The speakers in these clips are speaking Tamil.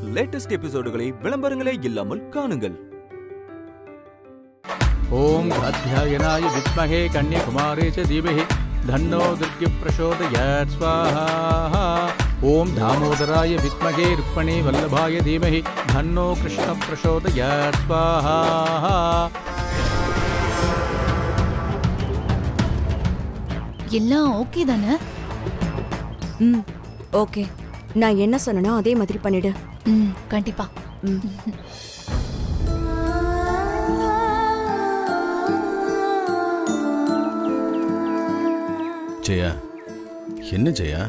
லேட்டஸ்ட் எபிசோடுகளை விளம்பரங்களே இல்லாமல் காணுங்கள். ஓம் அத்யாயனாய வித்மஹே கன்யகுமாரே ச தீமஹி தன்னோ துர்கி பிரசோதயாத் ஸ்வாஹா. ஓம் தாமோதராய வித்மஹே ருக்மணி வல்லபாய தீமஹி தன்னோ கிருஷ்ண பிரசோதயாத் ஸ்வாஹா. எல்லாம் ஓகே தானே? ஓகே. நான் என்ன சொன்னனோ அதே மாதிரி பண்ணிடு. கண்டிப்பா. ஜெயா, என்ன ஜெயா?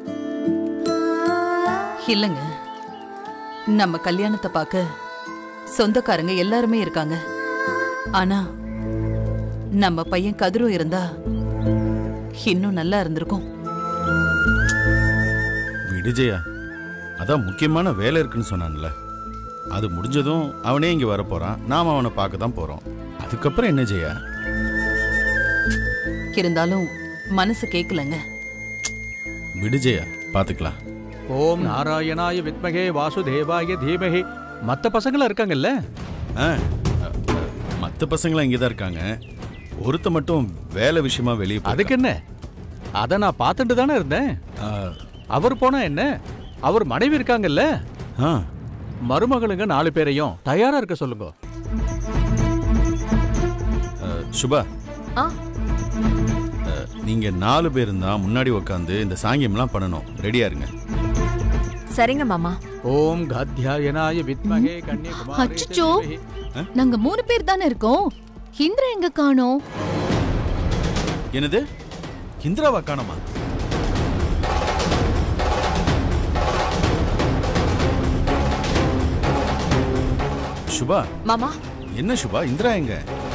இல்லங்க, நம்ம கல்யாணத்தை பார்க்க சொந்தக்காரங்க எல்லாருமே இருக்காங்க. ஆனா நம்ம பையன் கதிரும் இருந்தா இன்னும் நல்லா இருந்திருக்கும். விடு ஜெயா, அதான் முக்கியமான வேலை இருக்குன்னு சொன்னான்ல, அது முடிஞ்சதும் அவனே இங்க வர போறான். நாம அவனை பார்க்க தான் போறோம். அதுக்கப்புறம் என்ன ஜெயா? இருந்தாலும் மனசு கேட்கலங்க. விடு ஜெயா, பாத்துக்கலாம். ஓம் நாராயணாய வித்மஹே வாசுதேவாய தீமஹி. மற்ற பசங்களாம் இருக்காங்கல்ல? மற்ற பசங்களாம் இங்கே தான் இருக்காங்க. ஒருத்த மட்டும் வேலை விஷயமா வெளியே. அதுக்கு என்ன, அதை நான் பார்த்துட்டு தானே இருந்தேன். அவர் போனா என்ன, அவர் மனைவி இருக்காங்கல்ல. மருமகளுங்க 4 பேரையும் தயாரா இருக்க சொல்லுங்க. சுபா, நீங்க 4 பேரும் தான் முன்னாடி உட்காந்து இந்த சாங்கியம்லாம் பண்ணணும். ரெடியா இருங்க. சரிங்க மாமா. ஓம் கத்யாயனாய வித்மஹே கன்யகுமாரே. அச்சச்சோ, நாங்க 3 பேர் தானே இருக்கோம். இந்திரா எங்க காணோம்? என்னது, இந்திராவா காணோமா? சுபா. மாமா. என்ன சுபா, இந்திரா எங்க?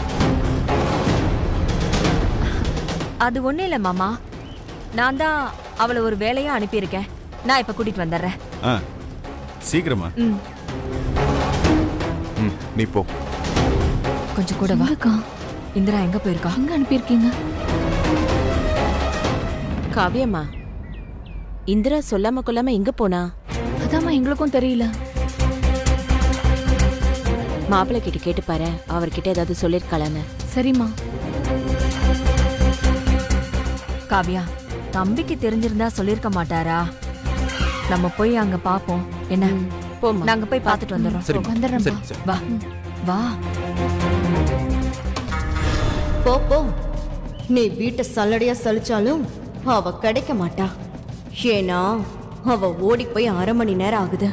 அது ஒண்ணு இல்ல மாமா, நான் தான் அவளை ஒரு வேலையா அனுப்பியிருக்கேன். நான் இப்ப கூட்டிட்டு வந்துடுறேன். சீக்கிரமா. நீ போ. கொஞ்சம் கூட வா. இந்திரா எங்க போயிருக்கா? எங்க அனுப்பியிருக்கீங்க? காவியம்மா, இந்திரா சொல்லாம கொள்ளாம எங்க போனா? அதாம்மா எங்களுக்கும் தெரியல. மாப்பிள்ளை கிட்ட கேட்டு பாரு, அவர்கிட்ட ஏதாவது சொல்லிருக்கலான்னு. சரிம்மா. காவியா, தம்பிக்கு தெரிஞ்சிருந்தா சொல்லிருக்க மாட்டாரா? நம்ம போய் அங்க பாப்போம். என்ன? நாங்க போய் பார்த்துட்டு வந்துடுறோம். வந்துடுறோம். வா வா. போ. நீ வீட்டை சல்லடையா சலிச்சாலும் அவ கிடைக்க மாட்டா. ஏன்னா அவ ஓடி போய் 1/2 மணி நேரம் ஆகுது.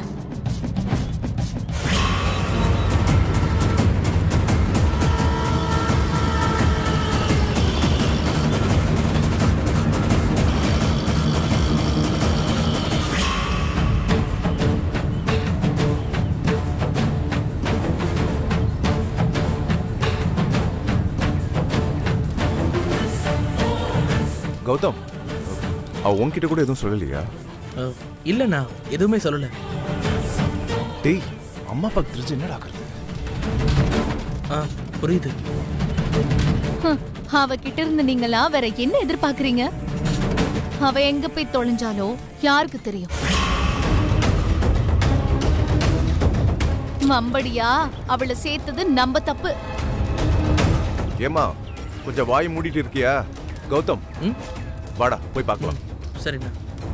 கௌதம், அவ உன்கிட்ட கூட எதுவும் சொல்லலையா? இல்லண்ணா, எதுவுமே சொல்லல. டேய், அம்மா அப்பாக்கு தெரிஞ்சு என்னடா ஆகுறது? புரியுது. அவ கிட்ட இருந்து நீங்களா வேற என்ன எதிர்பார்க்கறீங்க? அவ எங்க போய் தொலைஞ்சாலோ யாருக்கு தெரியும்? மம்படியா அவளை சேர்த்தது நம்ம தப்பு. ஏமா, கொஞ்சம் வாய் மூடிட்டு இருக்கியா? கௌதம், வாடா போய் பார்க்கலாம். சரிண்ணா.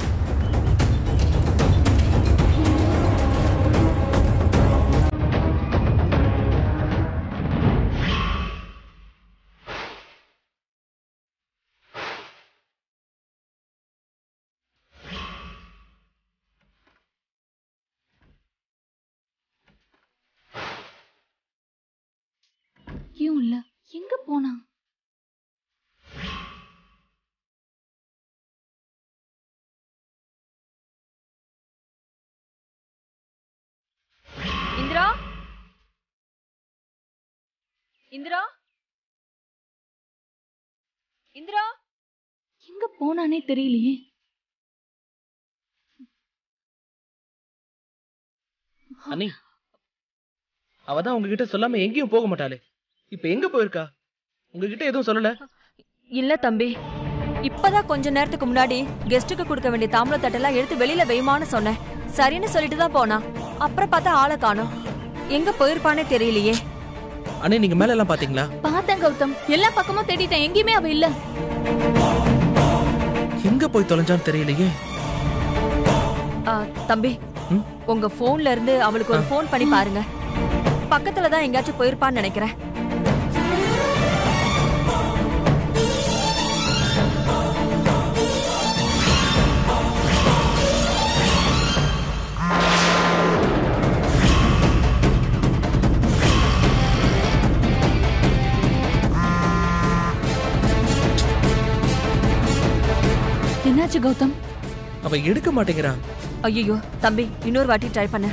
இல்ல, எங்க போனா? இந்திரா, இந்திரா, இந்திரா எங்க போனானே தெரியலையே. அண்ணி, அவதான் உங்ககிட்ட சொல்லாம எங்கேயும் போக மாட்டாளே. இப்ப எங்க போயிருக்கா? உங்ககிட்ட எதுவும் சொல்லல? இல்ல தம்பி, இப்பதான் கொஞ்ச நேரத்துக்கு முன்னாடி கெஸ்டுக்கு கொடுக்க வேண்டிய தாம்பூல தட்டெல்லாம் எடுத்து வெளியில வைமான்னு சொன்னேன். சரின்னு சொல்லிட்டு தான் போனா. அப்புறம் பார்த்தா ஆளை காணோம். எங்க போயிருப்பானே தெரியலையே. அண்ணே நீங்க மேல எல்லாம் பாத்தீங்களா? பார்த்தேன் கௌதம், எல்லா பக்கமும் தேடிட்டேன், எங்கேயுமே அவ இல்ல. எங்க போய் தொலைஞ்சான்னு தெரியலையே. தம்பி, உங்க போன்ல இருந்து அவளுக்கு ஒரு போன் பண்ணி பாருங்க. பக்கத்துல தான் எங்கேயாச்சும் போயிருப்பான்னு நினைக்கிறேன். என்னாச்சு கௌதம்? அவ எடுக்க மாட்டேங்கிறா. ஐயோ தம்பி, இன்னொரு வாட்டி ட்ரை பண்ண.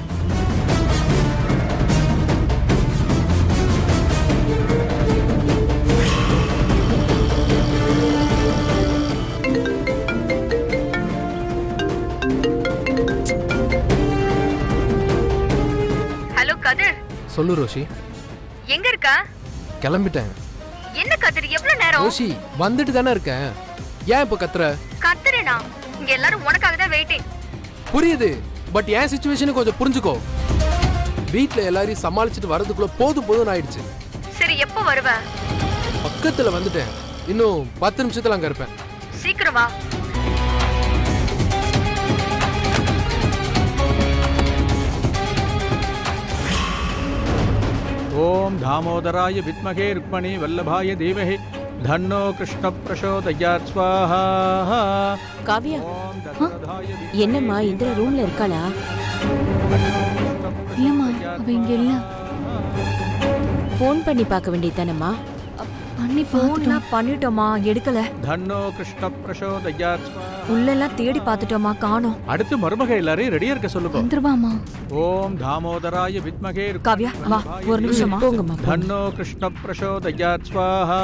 ஹலோ கதிர். சொல்லு ரோஷி. எங்க இருக்கா? கிளம்பிட்டேன். என்ன கதிர், எவ்வளவு நேரம்? ரோஷி வந்துட்டு தானே இருக்கேன். ஏன் இப்ப கத்துற? கத்துறேனா? இங்க எல்லாரும் உனக்காக தான் வெயிட்டிங். புரியுது, பட் என் சிச்சுவேஷனை கொஞ்சம் புரிஞ்சுக்கோ. வீட்ல எல்லாரையும் சமாளிச்சுட்டு வரதுக்குள்ள போதும் ஆயிடுச்சு. சரி, எப்போ வருவ? பக்கத்துல வந்துட்டேன். இன்னும் 10 நிமிஷத்துல அங்க இருப்பேன். சீக்கிரம் வா. ஓம் தாமோதராய வித்மகே ருக்மணி வல்லபாய தீமஹி தன்னோ கிருஷ்ண பிரசோதயாத் ஸ்வாஹா. காவியா, என்னம்மா இந்திரா ரூம்ல இருக்காளா? இல்லம்மா, அவ இங்க இல்ல. ஃபோன் பண்ணி பார்க்க வேண்டியதானம்மா? பண்ணி போன்லாம் பண்ணிட்டோமா, எடுக்கல. தன்னோ கிருஷ்ண பிரசோதயாத் ஸ்வாஹா. உள்ளெல்லாம் தேடி பார்த்துட்டோமா, காணோம். அடுத்து மருமக எல்லாரையும் ரெடியா இருக்க சொல்லுங்க. வந்துருவாமா. ஓம் தாமோதராய வித்மகே காவியா வா, ஒரு நிமிஷமா. போங்கம்மா. தன்னோ கிருஷ்ண பிரசோதயாத் ஸ்வாஹா.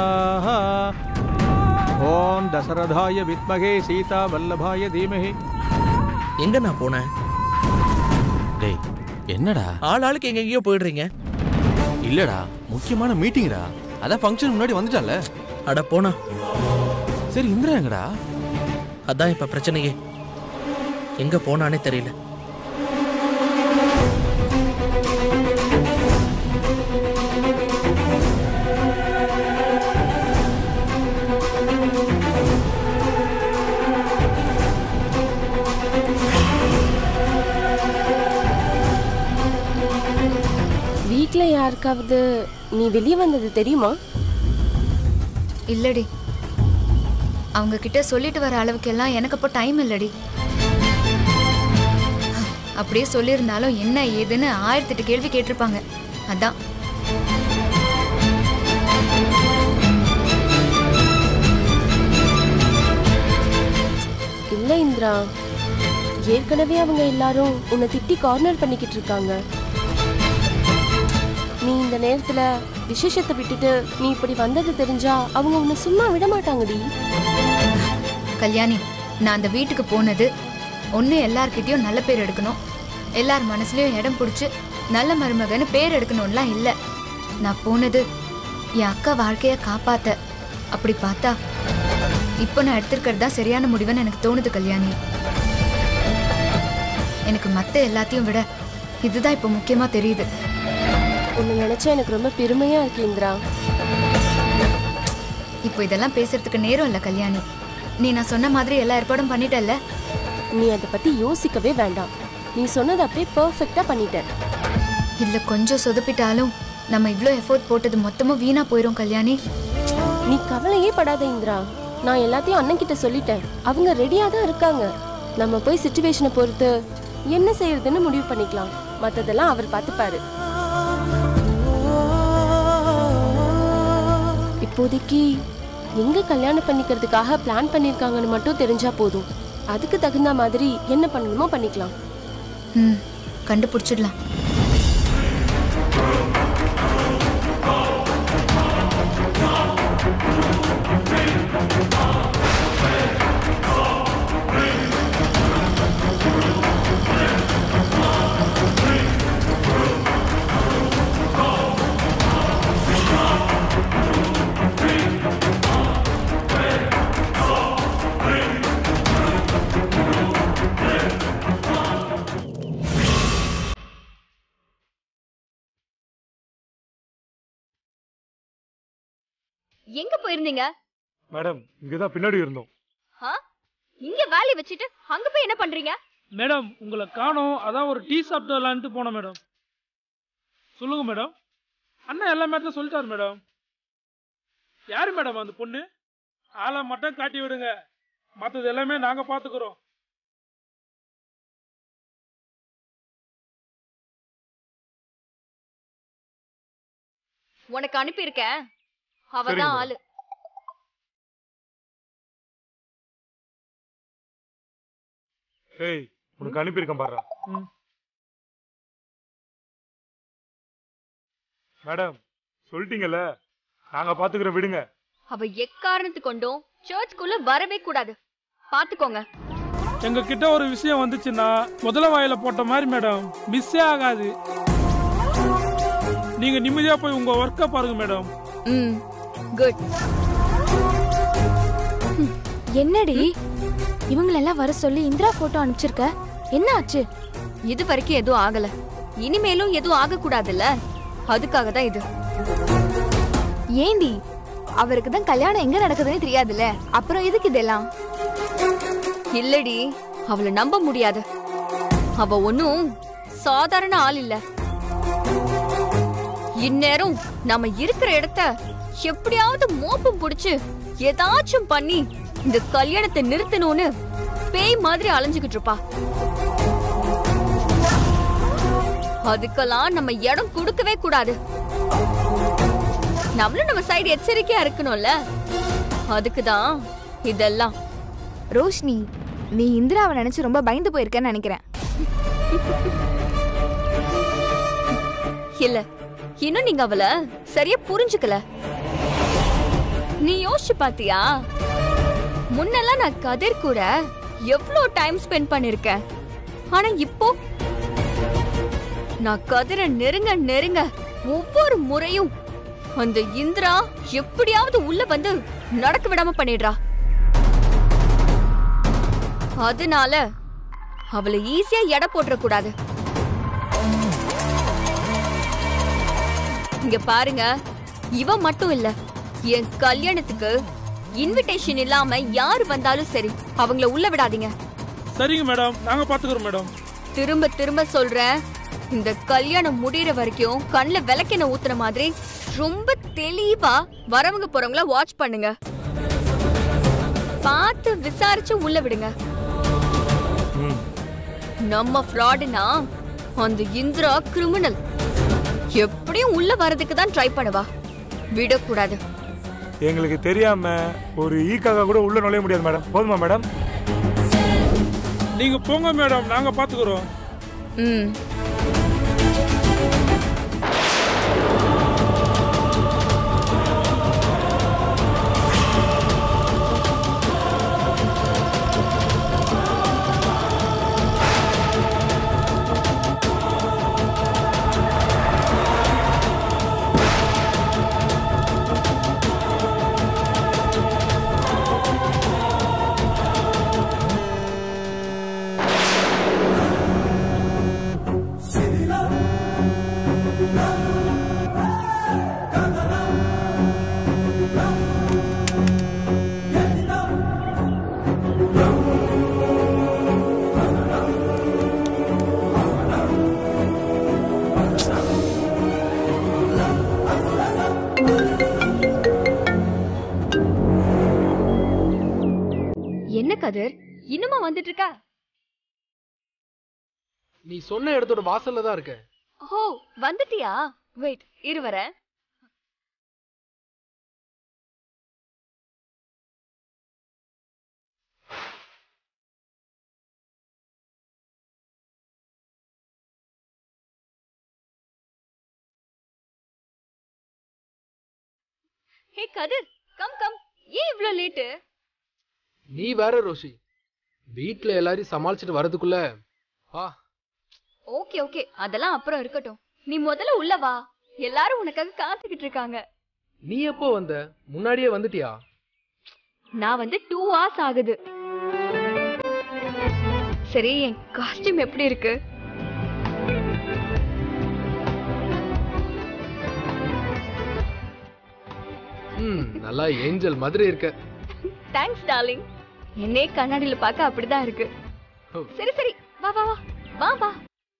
ஓம் தசரதாய வித்மகே சீதா வல்லபாய தீமஹி. எங்க நான் போனேன்? டேய் என்னடா ஆளுக்கு எங்கெங்கயோ போயிடுறீங்க. இல்லடா, முக்கியமான மீட்டிங்டா. அதான் ஃபங்க்ஷன் முன்னாடி வந்துட்டால. அட போனா. சரி, இந்திரா எங்கடா? அதான் இப்ப பிரச்சனையே. எங்க போனானே தெரியல. வீட்ல யாருக்காவது நீ வெளியே வந்தது தெரியுமா? இல்லடி, அவங்க கிட்ட சொல்லிட்டு வர அளவுக்கு எல்லாம் எனக்கு அப்போ டைம் இல்லடி. அப்படியே சொல்லியிருந்தாலும் என்ன ஏதுன்னு 1008 கேள்வி கேட்டிருப்பாங்க. அதான். இல்ல இந்திரா, ஏற்கனவே அவங்க எல்லாரும் உன்னை திட்டி கார்னர் பண்ணிக்கிட்டு இருக்காங்க. நீ இந்த நேரத்துல விசேஷத்தை விட்டுட்டு நீ இப்படி வந்தது தெரிஞ்சா அவங்க உன்னை சும்மா விட மாட்டாங்கடி. கல்யாணி, நான் அந்த வீட்டுக்கு போனது ஒன்று எல்லார்கிட்டயும் நல்ல பேர் எடுக்கணும், எல்லார் மனசுலயும் இடம் பிடிச்சி நல்ல மருமகன்னு பேர் எடுக்கணும்லாம் இல்லை. நான் போனது என் அக்கா வாழ்க்கைய காப்பாத்த. அப்படி பார்த்தா இப்போ நான் எடுத்திருக்கிறது தான் சரியான முடிவுன்னு எனக்கு தோணுது கல்யாணி. எனக்கு மற்ற எல்லாத்தையும் விட இதுதான் இப்போ முக்கியமா தெரியுது. உன்னை நினைச்சா எனக்கு ரொம்ப பெருமையா இருக்கு இந்திரா. இப்போ இதெல்லாம் பேசுறதுக்கு நேரம் இல்லை கல்யாணி. நீ நான் சொன்ன மாதிரி எல்லா ஏற்பாடும் பண்ணிட்டல்ல. நீ அதை பத்தி யோசிக்கவே வேண்டாம். நீ சொன்னது அப்படியே பெர்ஃபெக்ட்டா பண்ணிட்ட. இதுல கொஞ்சம் சொதப்பிட்டாலும் நம்ம இவ்ளோ எஃபோர்ட் போட்டது மொத்தமும் வீணா போயிரும் கல்யாணி. நீ கவலையே படாத இந்திரா. நான் எல்லாத்தையும் அண்ணன் கிட்ட சொல்லிட்டேன். அவங்க ரெடியா தான் இருக்காங்க. நம்ம போய் சிச்சுவேஷனை பொறுத்து என்ன செய்யறதுன்னு முடிவு பண்ணிக்கலாம். மத்ததெல்லாம் அவர் பார்த்துப்பாரு. இப்போதைக்கு எங்க கல்யாணம் பண்ணிக்கிறதுக்காக பிளான் பண்ணிருக்காங்கன்னு மட்டும் தெரிஞ்சா போதும். அதுக்கு தகுந்த மாதிரி என்ன பண்ணணுமோ பண்ணிக்கலாம். கண்டுபிடிச்சிடலாம். எங்க போயிருந்தீங்க? மேடம் இங்கதான் பின்னாடி இருந்தோம். இங்க வேலையை வச்சுட்டு அங்க போய் என்ன பண்றீங்க? மேடம் உங்களை காணோம், அதான் ஒரு டீ சாப்பிட்டு வரலான்ட்டு போனோம் மேடம். சொல்லுங்க மேடம். அண்ணா எல்லா மேட்டரும் சொல்லிட்டாரு மேடம். யாரு மேடம் அந்த பொண்ணு? ஆளை மட்டும் காட்டி விடுங்க, மற்றது எல்லாமே நாங்க பாத்துக்கிறோம். உனக்கு அனுப்பியிருக்கேன், அவதான் ஆளு. ஏய் உனக்கு அனுப்பியிருக்கேன் பாரு. மேடம் சொல்லிட்டீங்கல்ல, நாங்க பாத்துக்கிறோம், விடுங்க. அவ எக்காரணத்து கொண்டும் சர்ச்சுக்குள்ள வரவே கூடாது, பாத்துக்கோங்க. எங்க கிட்ட ஒரு விஷயம் வந்துச்சுன்னா முதல வாயில போட்ட மாதிரி மேடம், மிஸ்ஸே ஆகாது. நீங்க நிம்மதியா போய் உங்க ஒர்க்க பாருங்க மேடம். குட். என்னடி இவங்களெல்லாம் வர சொல்லி இந்திரா போட்டோ அனுப்பிச்சிருக்க, என்ன ஆச்சு? இது வரைக்கும் எதுவும் ஆகல, இனிமேலும் எதுவும் ஆக கூடாதுல்ல, அதுக்காக தான் இது. ஏண்டி அவருக்கு தான் கல்யாணம் எங்க நடக்குதுன்னு தெரியாதுல்ல, அப்புறம் எதுக்கு இதெல்லாம்? இல்லடி, அவளை நம்ப முடியாது. அவ ஒன்னும் சாதாரண ஆள் இல்ல. இந்நேரம் நாம இருக்கிற இடத்த எப்படியாவது மோப்பம் புடிச்சு ஏதாச்சும் பண்ணி இந்த கல்யாணத்தை நிறுத்தணும்னு பேய் மாதிரி அலைஞ்சுகிட்டு இருப்பா. அதுக்கெல்லாம் நம்ம இடம் கொடுக்கவே கூடாது. நம்மளும் நம்ம சைடு எச்சரிக்கையா இருக்கணும்ல, அதுக்குதான் இதெல்லாம். ரோஷினி, நீ இந்திராவை நினைச்சு ரொம்ப பயந்து போயிருக்கன்னு நினைக்கிறேன். இல்ல, இன்னும் நீங்க அவளை சரியா புரிஞ்சுக்கல. நீ யோசிச்சு பாத்தியா? முன்னெல்லாம் நான் கதிர் கூட எவ்வளவு டைம் ஸ்பெண்ட் பண்ணிருக்கேன், ஆனா இப்போ நான் கதிரை நெருங்க நெருங்க ஒவ்வொரு முறையும் அந்த இந்திரா எப்படியாவது உள்ள வந்து நடக்க விடாம பண்ணிடுறா. அதனால அவளை ஈஸியா எடை போட்டுற கூடாது. இங்க பாருங்க, இவ மட்டும் இல்ல, என் கல்யாணத்துக்கு இன்விடேஷன் இல்லாம யாரு வந்தாலும் சரி அவங்கள உள்ள விடாதீங்க. சரிங்க மேடம், நாங்க பாத்துக்கிறோம் மேடம். திரும்ப திரும்ப சொல்றேன், இந்த கல்யாணம் முடியற வரைக்கும் கண்ணுல விளக்கெண்ணெய் ஊத்துற மாதிரி ரொம்ப தெளிவா வரவங்க போறவங்கள வாட்ச் பண்ணுங்க, பார்த்து விசாரிச்சு உள்ள விடுங்க. நம்ம ஃப்ராடுனா அந்த இந்திரா கிரிமினல், எப்படியும் உள்ள வரதுக்கு தான் ட்ரை பண்ணுவா, விடக்கூடாது. எங்களுக்கு தெரியாம ஒரு ஈக்காக கூட உள்ள நுழைய முடியாது மேடம். போதுமா மேடம்? நீங்க போங்க மேடம், நாங்க பாத்துக்கிறோம். என்ன கதிர், இன்னுமா வந்துட்டு இருக்கா? நீ சொன்ன இடத்தோட வாசல்ல தான் இருக்க. ஓ, வந்துட்டியா? வெயிட், இரு வரேன். Hey Kathir, come come. ஏன் இவ்ளோ லேட்? நீ வேற ரோஷி, வீட்ல எல்லாரையும் சமாளிச்சிட்டு வரதுக்குள்ள வா. ஓகே ஓகே, அதெல்லாம் அப்புறம் இருக்கட்டும். நீ முதல்ல உள்ள வா, எல்லாரும் உனக்காக காத்துக்கிட்டு இருக்காங்க. நீ எப்போ வந்த? முன்னாடியே வந்துட்டியா? நான் வந்து 2 hours ஆகுது. சரி, என் காஸ்டியூம் எப்படி இருக்கு? நல்லா ஏஞ்சல் மாதிரி இருக்க. Thanks darling. என்னே கண்ணாடியில பார்க்க அப்படிதான் இருக்கு. சரி சரி வா வா வா வா வா.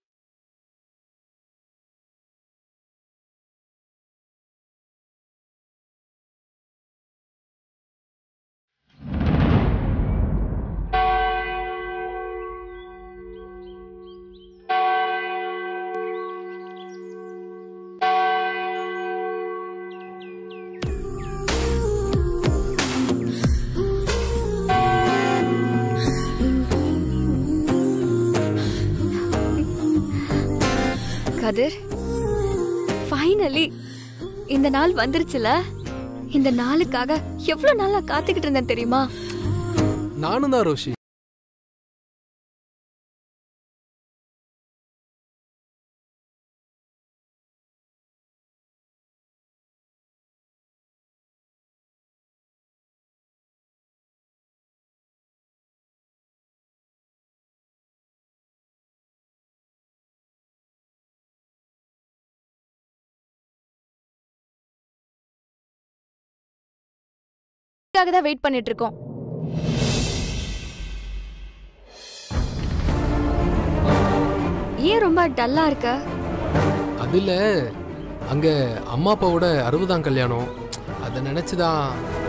கதிர், ஃபைனலி இந்த நாள் வந்துருச்சுல. இந்த நாளுக்காக எவ்வளவு நாளா காத்துக்கிட்டு இருந்தேன் தெரியுமா? நானும் தான் ரோஷி. தான் வெயிட் பண்ணிட்டு இருக்கோம். ஏன் ரொம்ப டல்லா இருக்க? அதுல அங்க அம்மா அப்பாவோட 60ஆம் கல்யாணம், அத நினைச்சுதான்.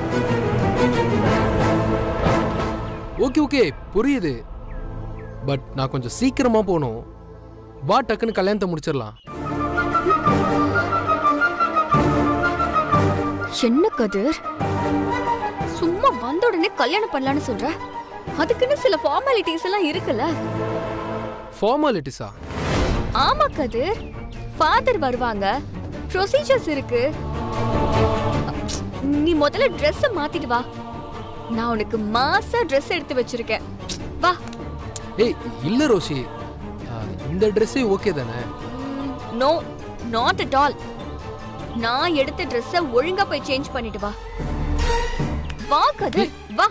ஓகே ஓகே புரியுது, பட் நான் கொஞ்சம் சீக்கிரமா போகணும். வா டக்குன்னு கல்யாணத்தை முடிச்சிடலாம். என்ன கதிர், சும்மா வந்த உடனே கல்யாணம் பண்ணலான்னு சொல்ற? அதுக்குன்னு சில ஃபார்மாலிட்டிஸ் எல்லாம் இருக்குல்ல. ஃபார்மாலிட்டிஸா? ஆமா கதிர், ஃபாதர் வருவாங்க, ப்ரொசீஜர்ஸ் இருக்கு. நீ முதல்ல Dress மாத்திட்டு வா. நான் உனக்கு மாசா Dress எடுத்து வச்சிருக்கேன். வா. ஏய் இல்ல ரோஷி, இந்த Dress ஓகே தானே? No, not at all. நான் எடுத்த Dress ஒழுங்கா போய் சேஞ்ச் பண்ணிட்டு வா. வா கதிர் வா.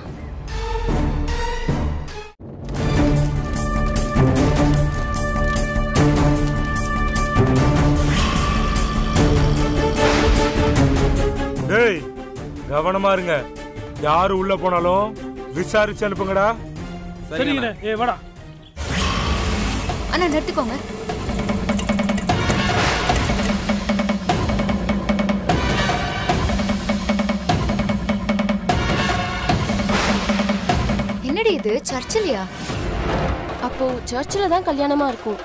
டேய் கவனமா இருங்க, யாரு உள்ள போனாலும் விசாரிச்சு அனுப்புங்கடா. சரிங்கண்ணே. ஏ வாடா. அண்ணா நிறுத்திக்கோங்க. என்னடி இது, சர்ச்சிலையா? அப்போ சர்ச்சில் தான் கல்யாணமா இருக்கும்.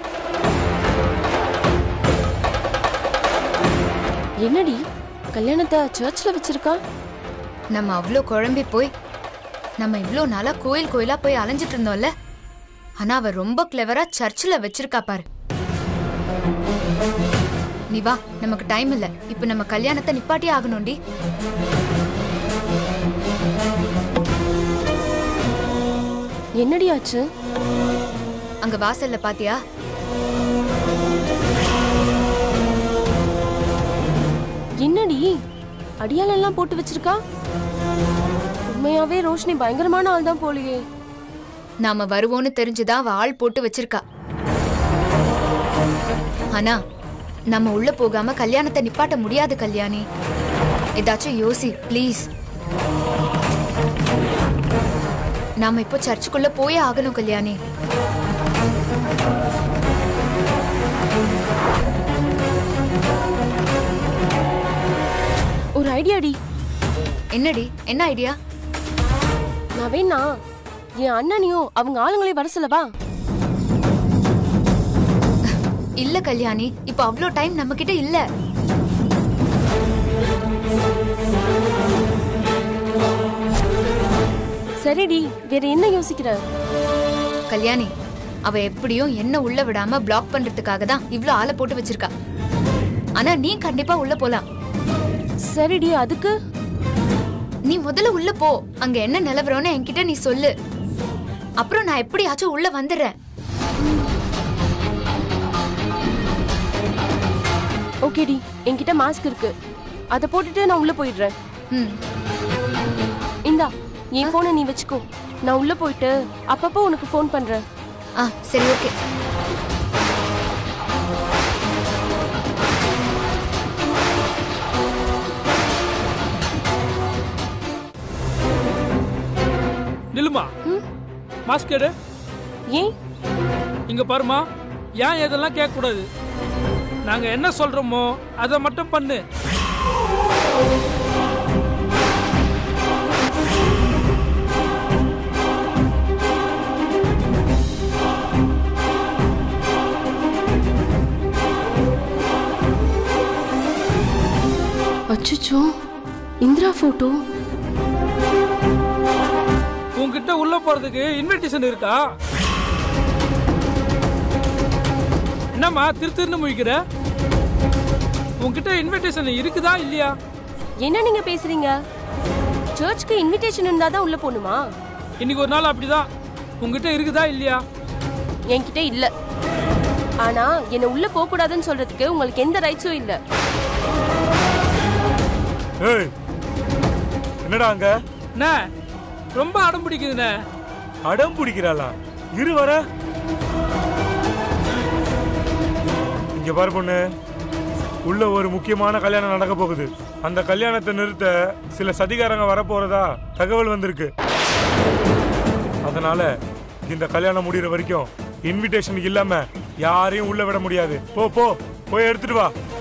என்னடி கல்யாணத்தை சர்ச்சில் வச்சிருக்கா? நம்ம அவ்வளோ குழம்பி போய் நம்ம இவ்வளோ நாளா கோயில் கோயிலா போய் அலைஞ்சிட்டு இருந்தோம்ல, ஆனா அவ ரொம்ப கிளவரா சர்ச்சில் வச்சிருக்கா பாரு. நீ வா, நமக்கு டைம் இல்ல, இப்ப நம்ம கல்யாணத்தை நிப்பாட்டி ஆகணும்டி. என்னடி ஆச்சு? அங்க வாசல்ல பாத்தியா? என்னடி அடியாலெல்லாம் போட்டு வச்சிருக்கா? உண்மையாவே ரோஷினி பயங்கரமான ஆள் தான் போலியே. நாம வருவோன்னு தெரிஞ்சுதான் அவ ஆள் போட்டு வச்சிருக்கா. ஆனா நம்ம உள்ள போகாம கல்யாணத்தை நிப்பாட்ட முடியாது கல்யாணி. ஏதாச்சும் யோசி ப்ளீஸ். நாம இப்போ சர்ச்சுக்குள்ள போயே ஆகணும் கல்யாணி. ஒரு ஐடியாடி. என்னடி, என்ன ஐடியா? நான் வேணா என் அண்ணனையும் அவங்க ஆளுங்களையும் வர சொல்லவா? இல்ல கல்யாணி, இப்ப அவ்வளோ டைம் நம்ம கிட்ட இல்ல. சரிடி, வேற என்ன யோசிக்கிற? கல்யாணி, அவ எப்படியும் என்ன உள்ள விடாம பிளாக் பண்றதுக்காக தான் இவ்ளோ ஆளை போட்டு வச்சிருக்கா. ஆனா நீ கண்டிப்பா உள்ள போலாம். சரிடி, அதுக்கு நீ முதல்ல உள்ள போ. அங்க என்ன நிலவரம்னு என்கிட்ட நீ சொல்லு. அப்புறம் நான் எப்படியாச்சும் உள்ள வந்துடுறேன். ஓகேடி, என்கிட்ட மாஸ்க் இருக்கு, அத போட்டுட்டு நான் உள்ள போயிடுறேன். இந்தா என் போனை நீ வச்சுக்கோ. நான் உள்ள போயிட்டு அப்பப்போ உனக்கு ஃபோன் பண்றேன். சரி ஓகே. மாஸ்க் எடு. ஏன்? இங்க பாருமா, ஏன் இதெல்லாம் கேட்க கூடாது. நாங்க என்ன சொல்றோமோ அதை மட்டும் பண்ணு. அச்சச்சோ, இந்திரா போட்டோ. உன்கிட்ட உள்ள போறதுக்கு இன்விடேஷன் இருக்கா? என்னம்மா திருன்னு முழிக்கிற? உன்கிட்ட இன்விடேஷன் இருக்குதா இல்லையா? என்ன நீங்க பேசுறீங்க? சர்ச்சுக்கு இன்விடேஷன் இருந்தா தான் உள்ள போணுமா? இன்னைக்கு ஒரு நாள் அப்படிதான். உன்கிட்ட இருக்குதா இல்லையா? என்கிட்ட இல்ல. ஆனா என்ன உள்ள போக கூடாதுன்னு சொல்றதுக்கு உங்களுக்கு எந்த ரைட்ஸும் இல்ல. ஏய், என்னடா அங்க? என்ன ரொம்ப அடம் பிடிக்குதுண்ணே. அடம் பிடிக்கிறாளா? இரு வர. இங்க பாரு பொண்ணு, உள்ள ஒரு முக்கியமான கல்யாணம் நடக்க போகுது. அந்த கல்யாணத்தை நிறுத்த சில சதிகாரங்க வரப்போறதா தகவல் வந்திருக்கு. அதனால இந்த கல்யாணம் முடிகிற வரைக்கும் இன்விடேஷன் இல்லாம யாரையும் உள்ள விட முடியாது. போ போ, போய் எடுத்துட்டு வா.